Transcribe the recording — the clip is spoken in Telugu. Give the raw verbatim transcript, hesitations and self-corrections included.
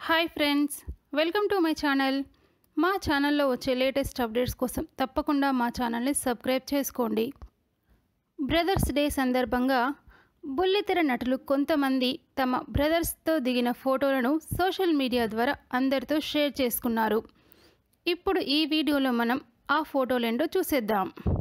Hi friends, welcome to my channel. మా ఛానల్లో వచ్చే లేటెస్ట్ అప్డేట్స్ కోసం తప్పకుండా మా ఛానల్ని సబ్స్క్రైబ్ చేసుకోండి. బ్రదర్స్ డే సందర్భంగా బుల్లితెర నటులు కొంతమంది తమ బ్రదర్స్తో దిగిన ఫోటోలను సోషల్ మీడియా ద్వారా అందరితో షేర్ చేసుకున్నారు. ఇప్పుడు ఈ వీడియోలో మనం ఆ ఫోటోలేంటో చూసేద్దాం.